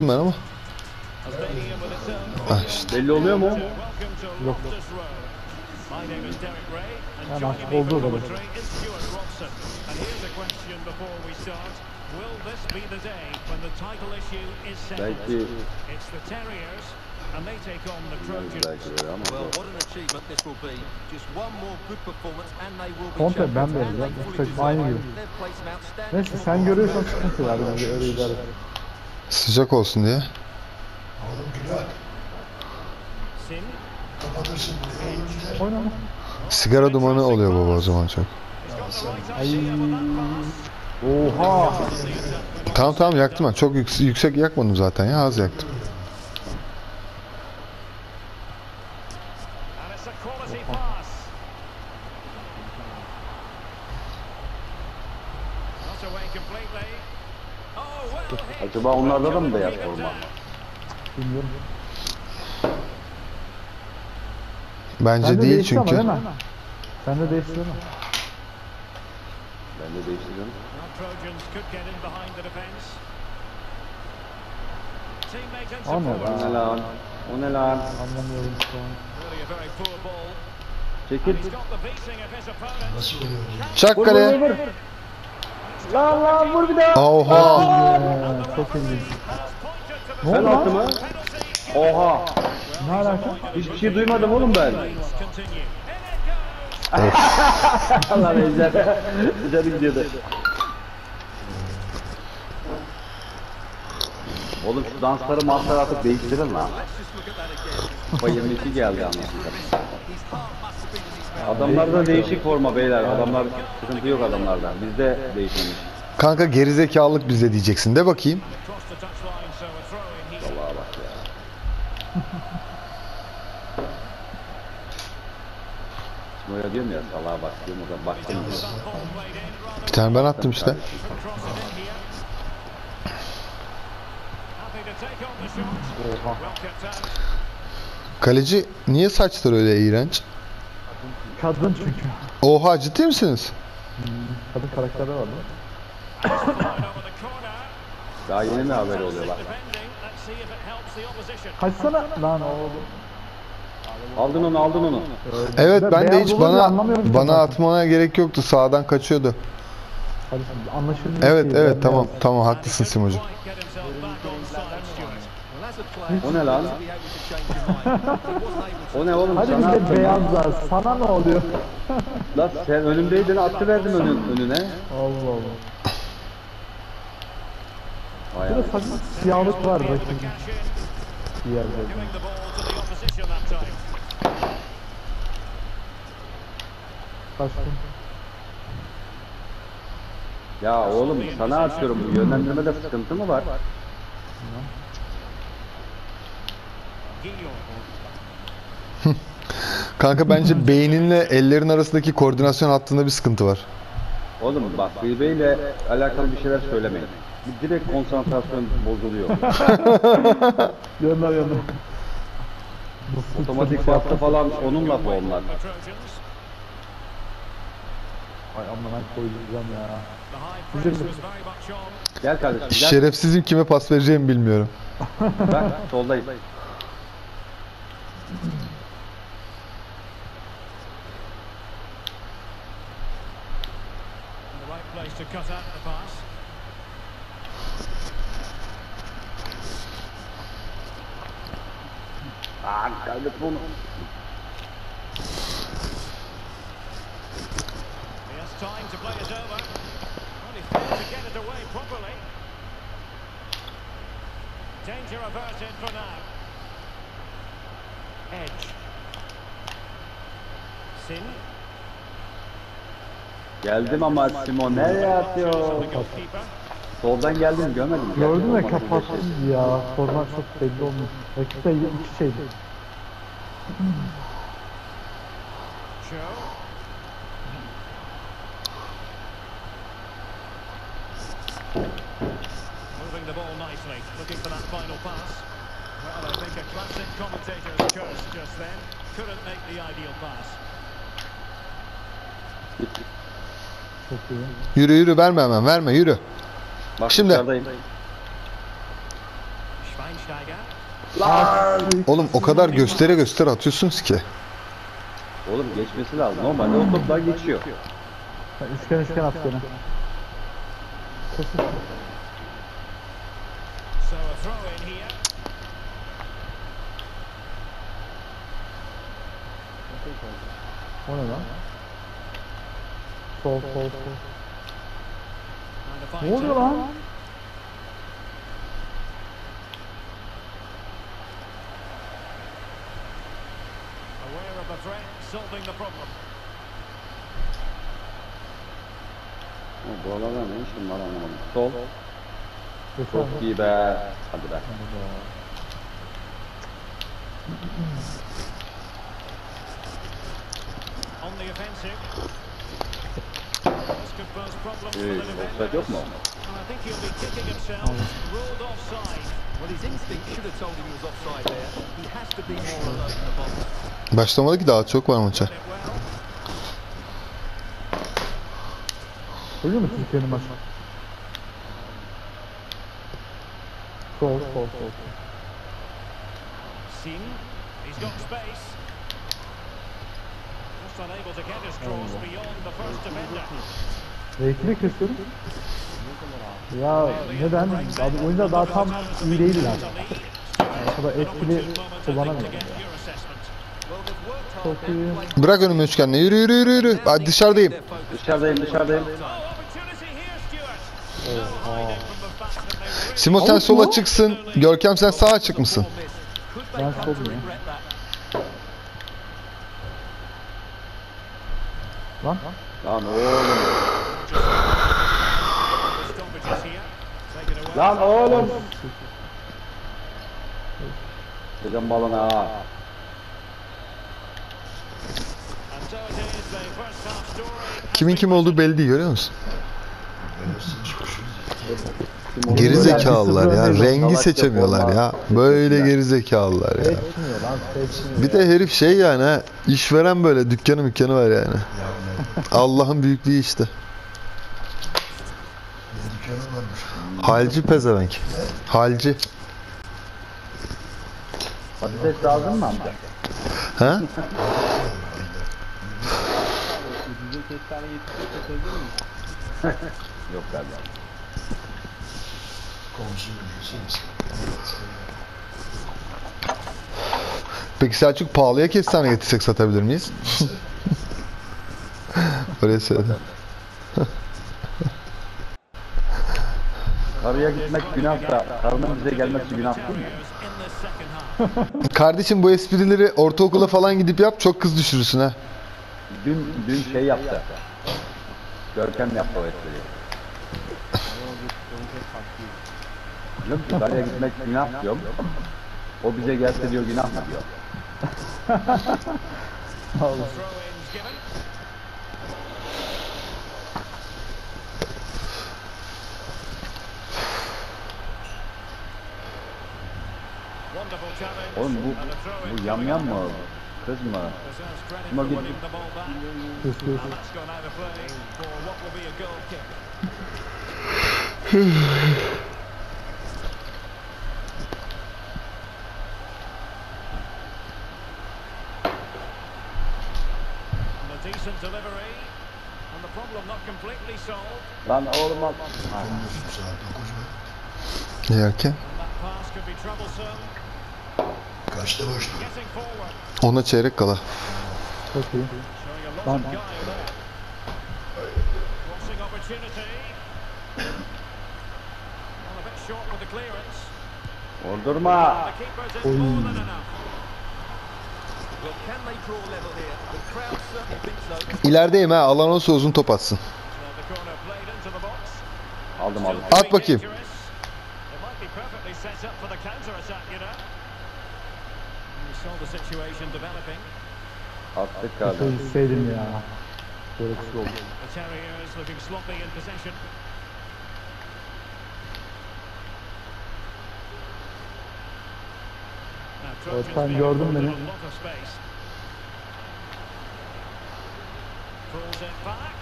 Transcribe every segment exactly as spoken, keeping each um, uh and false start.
ben ama. Ah işte. Belli oluyor mu? Yok. Yani artık olduğu kadar. Belki And they take on the Trojans. Well, what an achievement this will be. Just one more good performance and they will be Komple ben champions. veririm. And Bu they çocuk fully aynı deserve gibi. it. They've played some outstanding Neyse sen görüyorsan sıkıntı var. Bence öyle idare et. Sıcak olsun diye. Sin. Oyna. Sigara dumanı oluyor baba o zaman çok. Ay. Oha. Tamam tamam yaktım ben. Çok yük yüksek yakmadım zaten ya, az yaktım. And it's a quality pass. Not away completely. Oh, well hit. acaba onlarda da mı beyaz forma? Bilmiyorum. Bence Sen de değil değişti ama çünkü. değil mi? Sen de değişti değil mi? Ben de değiştiriyorum. Now Trojans could get in behind the defence. Teammate in O ne support. O ne lan? O ne lan? Anlamıyorum şu an. Really a very poor ball. Çekil. And he's got the beating of his opponent. Çak Vur kaleye. vur vur. Lan lan vur bir daha. Oha. Ee, çok ilginç. Ne Ben oldu attım lan? ha. Oha. Ne alaka? Hiçbir şey duymadım oğlum ben. Continue. Allah Ejder. Ejder gidiyordu. Oğlum şu dansları mansları artık değiştirin lan. Kupa yirmi iki geldi anlamında. Adamlarda değişik forma beyler. Adamlar sıkıntı yok adamlarda. Bizde değişmemiş. Kanka gerizekalılık bizde diyeceksin. De bakayım. Across the touchline, so a throw in here. Allah'a bak ya. Böyle diyorum ya salağa bak diyorum o zaman baktım diyor. Ball played in rather Bir tane ben attım işte. cross it in here. Happy to take on the shot. Well kept out. Kaleci niye saçları öyle iğrenç? Kadın çünkü. Oha, ciddi misiniz? Kadın karakteri var değil mi? Over the corner. Daha yeni mi haber oluyorlar? Defending. Let's see if it helps the opposition. Kaçsana lan oğlum. Aldın onu aldın onu. Evet, Ben ben de beyaz hiç olunca bana anlamıyorum ki bana zaten. atmana gerek yoktu. Sağdan kaçıyordu. Hadi şimdi anlaşılmıyor Evet ki. evet Ben tamam beyaz. tamam haklısın Simocuğum. Quite get himself back on side, Stuart. O ne lan? O ne oğlum Hadi sana biz de attım. beyazlar. Sana ne oluyor? Lan sen önümdeydin attı verdim önün, önüne. Allah Allah. Vay Bir de Allah. saçma siyahlık var bakayım. Cash in. Bir yerde. Giving the ball to the opposition that time. Kaçtım. Ya oğlum sana atıyorum bu yönlendirmede sıkıntı mı var? Guillaume. Kanka bence beyninle ellerin arasındaki koordinasyon hattında bir sıkıntı var. Oğlum bak Bilbe ile alakalı bir şeyler söylemeyin. Bir direkt konsantrasyon bozuluyor. Gönder gönder. Otomatik bastı falan onun lafı onlar. The Trojans. Ay amma ben koyacağım ya. The high press was very much on. Gel kardeşim gel. Şerefsizim, kime pas vereceğimi bilmiyorum. Ben soldayım. The right place to cut out the pass. Aa kaybetme onu. He has time to play it over. Well, he failed to get it away properly. Danger averted for now. Edge. Sin. Geldim ama Simon nereye atıyor? The goalkeeper. Soldan geldim görmedim. mi? Gördün mü Gerçi olmadı kapattın ya. Sormak çok belli olmuyor. Rakip de iki şeydi. Show. Moving the ball nicely, looking for that final pass. Well, I think a classic commentator's curse just then. Couldn't make the ideal pass. Çok iyi. Yürü yürü, verme hemen, verme, yürü. Bak Şimdi. dışarıdayım. Schweinsteiger. Oğlum o kadar göstere göstere atıyorsunuz ki. Oğlum geçmesi lazım. Normalde o toplar geçiyor. Ha, üçgen üçgen at gene. So a throw in here. O ne lan? Sol sol sol. And a Ne fine oluyor tackle. lan? Aware of the threat, solving the problem. Ha, buralarda ne işin var anlamadım. Sol. Geçer Çok mi? iyi be. Hadi be. On the offensive. This could pose problems Ee, for the offside defenders. yok mu? And I think he'll be kicking himself. Ruled offside. Well, his instinct should have told him he was offside there. He has to be more alert in the box. Başlamadı ki, daha çok var maça. Did it well. Duyuyor musun Türkiye'nin maçı? Sol sol sol. Sin. He's got space. Just unable to get his cross beyond the first defender. Reykini kesiyorum. Ya neden? Abi oyunda daha tam iyi değiller. O kadar etkili kullanamıyorum. Çok iyi. Bırak önüme üçgenle, yürü yürü yürü yürü. Hadi dışarıdayım. Dışarıdayım dışarıdayım. Oh, opportunity here, Stuart. No hiding from the fact that they really Simo sen sola çıksın. Görkem sen sağa çık mısın? Ben solum ya. Lan. Lan oğlum. stoppages here. Taken away. Lan oğlum. Dedim balona ha. And so it is, the first half story. Kimin kim olduğu belli değil, görüyor musun? Geri zekalılar ya. Rengi seçemiyorlar ya. Böyle geri zekalılar ya. Seçmiyor lan seçmiyor. Bir de herif şey yani ha, işveren böyle, dükkanı mükkanı var yani. Allah'ın büyüklüğü işte. Halci pezevenk. Halci. Patates lazım mı amca? Ha? Yok galiba. Peki Selçuk, pahalıya kestane getirsek satabilir miyiz? Öyle söyle. Karıya gitmek günah da karının bize gelmesi günah değil mi? In the second half. Kardeşim, bu esprileri ortaokula falan gidip yap, çok kız düşürürsün ha. Dün dün şey yaptı. Görkem yaptı o espriyi. Diyorum ki karıya gitmek günah diyorum. O bize gelse diyor günah mı diyor. Throw-ins given. Wonderful challenge. Oğlum bu, And a throw-in bu yamyam mı? Kız mı? deserves credit Ama for git- winning the ball back. Kız kız. And that's gone out of play for what will be a goal kick. And a decent delivery. And the problem not completely solved. Lan oğlum al. Yerken. And that pass could be troublesome. Kaçta başlıyor? Getting forward. Ona çeyrek kala. Çok iyi. Showing a lot Lan. of guile there. Crossing opportunity. Well, a bit short with the clearance. Vurdurma. The keeper's in more than enough. Well, can they draw level here? The crowd certainly think so. İlerideyim ha, alan olsa uzun top atsın. So the corner played into the box. Aldım aldım. At bakayım. Dangerous. It might be perfectly set up for the counter attack, you know. We saw the situation developing. Attık galiba. Şey isteydim ya. Gereksiz oldu. The Terriers looking sloppy in possession. Now, Trojans ben being gördüm afforded beni. a lot of space. Pulls it back.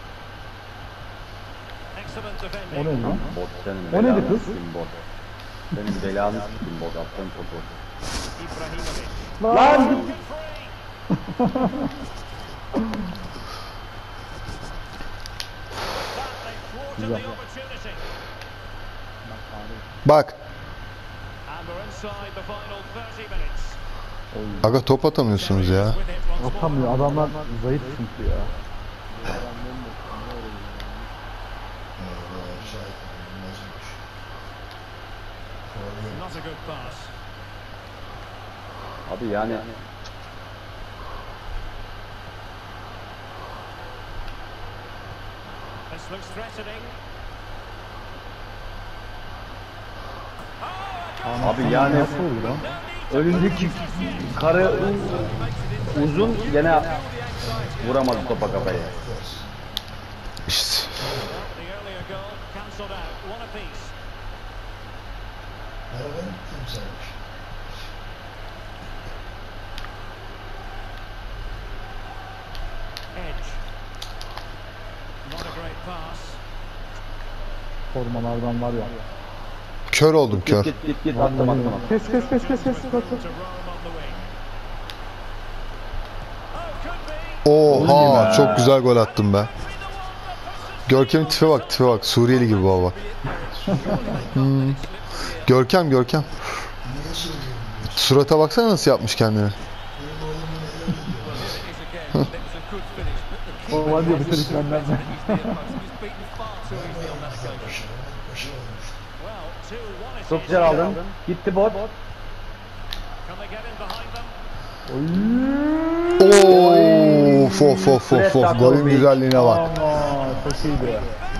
Excellent O defending. ne lan? Bot senin. O neydi belanı kız? sikeyim bot. Senin belanı s**tim bok attığın topu. Ibrahimovic. Lan! That they thwarted the opportunity. Bak. And we're inside the final thirty minutes. Aga top atamıyorsunuz ya. With it once more. Atamıyor. Adamlar zayıf çünkü ya. Not a good pass. Abi yani This looks threatening. abi yani Nasıl oldu lan? önündeki karı uzun gene vuramadı topa kafayı. İşte. The earlier goal cancelled out. One apiece. Arabanın kimseymiş. Edge. Not a great pass. Formalardan var ya. Kör oldum kör. Git git git attım attım. Kes kes kes kes kes. To Rome on the wing. Oh, could be. Oha çok güzel gol attım be. Görkem'in tipe bak tipe bak. Suriyeli gibi baba. Hmm. Görkem Görkem. Surata baksana nasıl yapmış kendini. O var diyor bitirdik benden. Well, two one Çok güzel aldın. Gitti bot. Can they get in behind them? Of of of of of. Golün güzelliğine bak. Aa, çok iyiydi.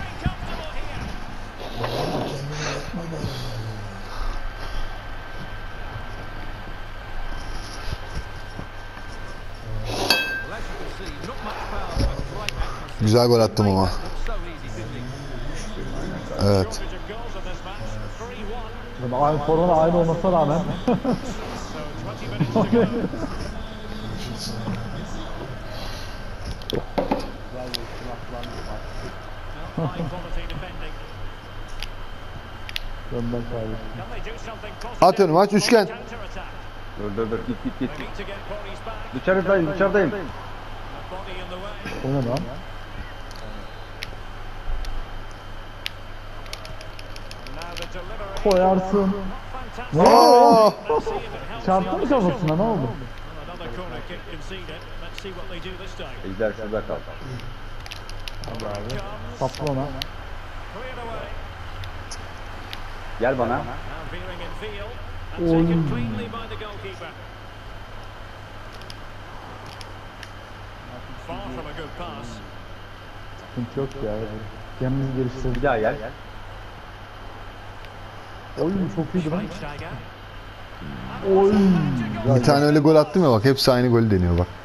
Güzel gol attım ama. Evet. Shortage of goals in this match. three one. Yani aynı korona aynı olmasına rağmen. So twenty minutes to go. Well, high quality defending. Gönder kardeşim. Can they do something positive? Atıyorum maç üçgen. Counter attack. Dur dur dur git git git. They need to get bodies back. Dışarıdayım dışarıdayım. A body in the way. O ne lan? Now the delivery. Koyarsın. Fantastic. Aa! Let's see if it helps Çarptı the mı kafasına ne oldu? Well, another corner kick conceded. Let's see what they do this time. Ejder şurada kal. Comes. Saplı ona. Cleared away. Gel bana. Now veering in field. And taken cleanly by the goalkeeper. Far from a good pass. Sıkıntı yok ya. Kendimizi geliştirdik. Bir daha gel. Oy çok iyiydi lan. Schweinsteiger. Oy. Bir tane öyle gol attım ya bak. Hepsi aynı golü deniyor bak.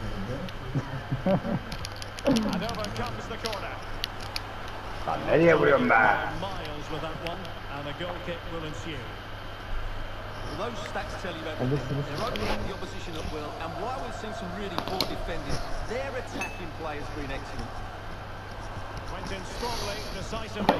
And over comes the corner. Lan nereye vuruyorsun be? Miles with that one. And a goal kick will ensue. Well, those stats tell you everything. Alırsınız. They're opening up the opposition at will, and while we've seen some really poor defending, their attacking play has been excellent. Went in strongly, decisively.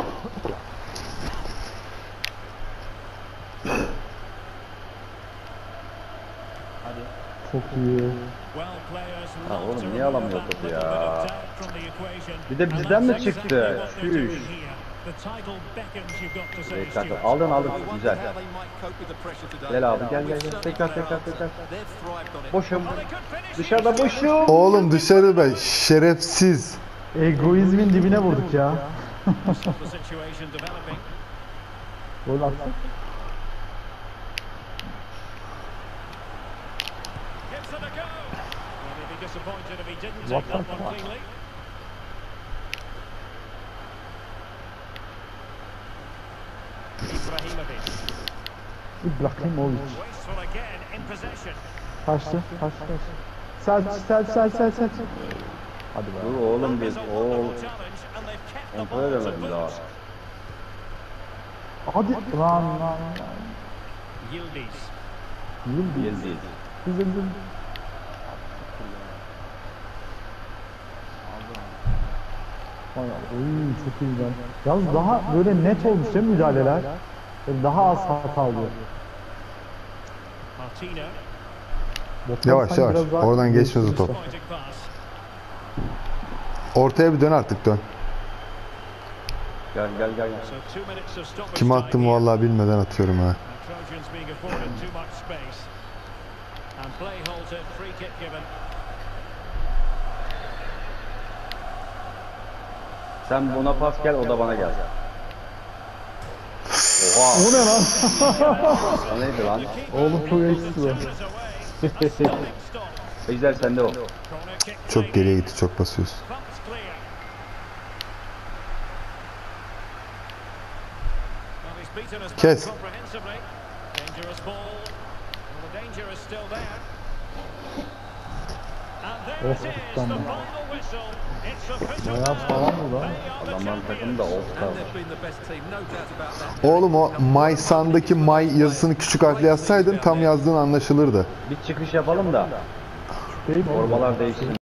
Çok iyi. Well, players Ha love oğlum, to niye remove alamıyor that topu little ya? bit of doubt from the equation. Bir de And bizden mi that's çıktı? exactly what they're doing Şüş. here. The title beckons, you've got to say, İyi kanka, Stuart. aldın aldın. We wondered Güzel. how they might cope with the pressure today. Gel abi, gel, gel, We've gel. certainly Tekrar, found tekrar, our tekrar. answer. They've thrived on it. Boşum. Well, they could finish Dışarıda here. boşum. Oğlum dışarı be. Şerefsiz. Egoizmin dibine vurduk ya. The situation developing. Gol attık. Gives it a go. Well, he'd be disappointed if he didn't What take that the one fuck? cleanly. Ibrahimovic. İbrahimovic. Wasteful again in possession. Kaçtı. Kaçtı. Kaçtı. Sel sel sel sel sel. Hadi be. Dur oğlum That bir. is a Oo. wonderful challenge, and they've kept the Kontrol ball to edemedim daha. boot. Hadi. Lan lan lan. Yildiz. Yıldız. Yıldız. Yıldız. Vay Allah, oy çok iyi lan. Yalnız daha böyle net olmuş değil mi müdahaleler? Böyle daha az hata oluyor. Martino. Botman Yavaş, sanki yavaş. biraz daha Oradan geçmez o top. Pointing pass. Ortaya bir dön artık, dön. Gel gel gel. So two minutes of stoppage Kime time attım here. vallahi bilmeden atıyorum ha. And Trojans being afforded too much space. And play halted, free kick given. Sen buna pas gel, o da bana gel. Oha. O ne lan? O neydi lan? Oğlum çok eksiz bu. Ejder sende o. Çok geriye gitti, çok basıyorsun. Kes. Oh, tamam. Bayağı sağlam bu lan. Adamların takımı da olsa. And they've been the best team, no doubt about that. Oğlum o My Sun'daki My yazısını küçük harfle yazsaydın tam yazdığın anlaşılırdı. Bir çıkış yapalım da Değil mi? formalar değişsin.